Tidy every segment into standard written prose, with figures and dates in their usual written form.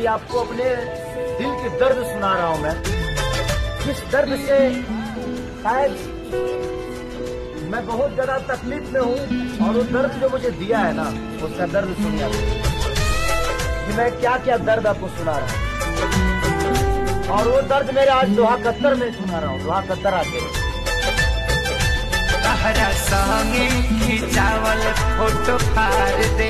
अभी आपको अपने दिल की दर्द सुना रहा हूँ मैं। जिस दर्द से शायद मैं बहुत ज्यादा तकलीफ में हूँ, और वो दर्द जो मुझे दिया है ना, उसका दर्द सुनिए कि मैं क्या क्या दर्द आपको सुना रहा हूँ। और वो दर्द मेरे आज दोहा कत्तर में सुना रहा हूँ। दोहा कत्तर आके तहरा संगे खिंचावल फोटो फाड़ दे,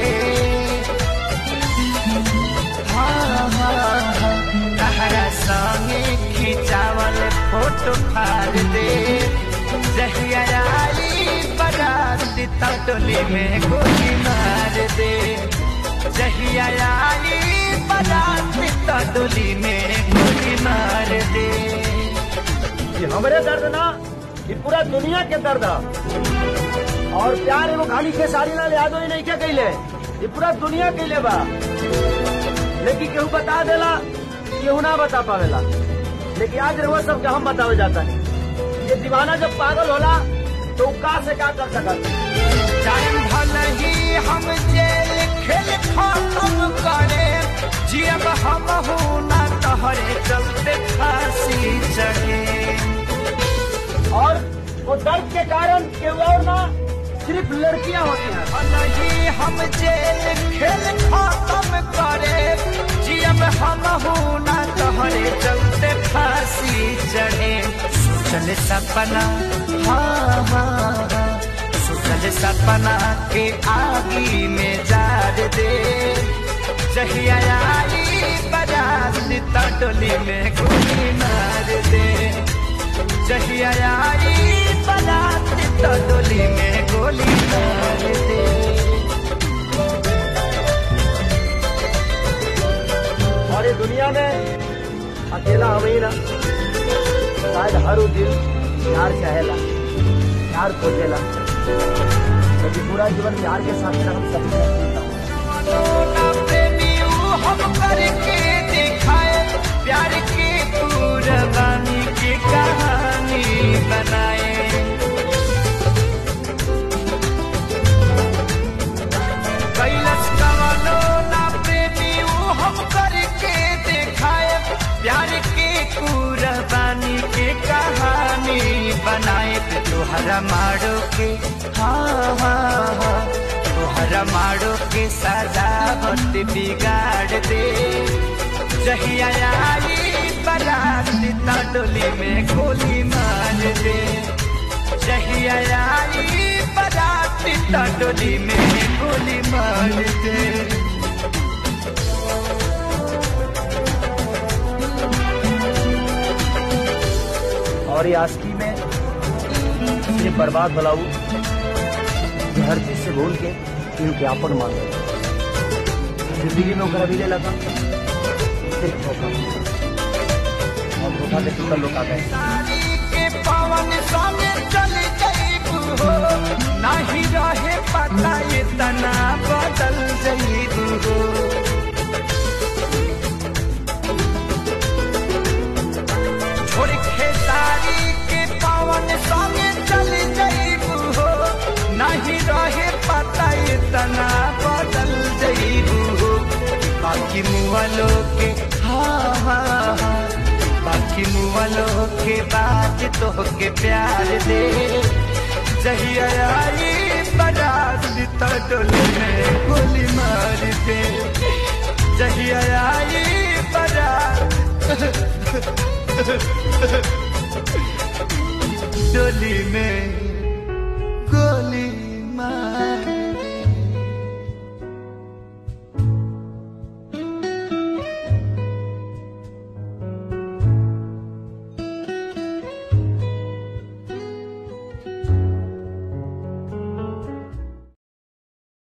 तहरा संगे खिंचावल फोटो फाड़ दे। जहिया आई बारात त डोली में गोली मार दे, जहिया आई बारात त डोली में गोली मार दे। ये हमारे दर्द ना, ये पूरा दुनिया के दर्द है। और प्यार एगो खाली खेसारी लाल यादव ही नहीं क्या कहले, ये पूरा दुनिया कहले बा। लेकिन केहू बता देला, केहू ना बता पावेला। लेकिन आज रहो सबके हम बतावे जाता है। ये दीवाना जब पागल होला तो का से का कर सकता। टाइम भले ही हम जेल खेल खत्म करे, जियब हम हूँ ना तहरे चलते फांसी चढ़े। और वो दर्द के कारण केवल और ना सिर्फ लड़कियां होती हैं। भले ही हम जेल खेल खत्म करे, जियब हम हूँ ना तहरे चलते फांसी चढ़े। सोचल सपना, हाँ हाँ, सोचल सपना के आगी में जार दे। जहिया आई बारात त डोली में गोली मार दे, जहिया आई बारात त डोली में गोली मार दे। और ये दुनिया में अकेला हम ही ना, शायद हर दिल प्यार चाहेला, प्यार खोजेला। क्योंकि पूरा जीवन प्यार के साथ हम सभी हम करके दिखाए, प्यार की कुर्बानी की कहानी बनाए। कैलाश कवनो ना प्रेमी हम करके दिखाए, प्यार की कुर्बानी की कहानी बनाए। तोहरा मारो के, हाँ हाँ हाँ, तोहरा मारो के सजावट बिगाड़ दे। जहिया आई बारात त डोली में गोली मार दे, जहिया आई बारात त डोली में गोली मार दे। और ये आस्की में सिर्फ बर्बाद भलाऊ, हर चीज से भूल के क्योंकि आपन मान लो जिंदगी में उनका भी ले लगा सिर्फ धोखा, और धोखा के टूटल लोग आ गए। के पवन संगे चल जाइबू हो, नहीं रहे पता इतना बदल जाइबू हो। छोड़ खेसारी के पवन संगे चल जाइबू हो, नहीं रहे पता इतना बदल जाइबू हो। बाकी मुआलो के, हाँ हाँ हाँ, बाकी मुआलो के बात तो के प्यार दे। जहिया आई बारात त डोली में गोली मार दे, जहिया आई बारात डोली में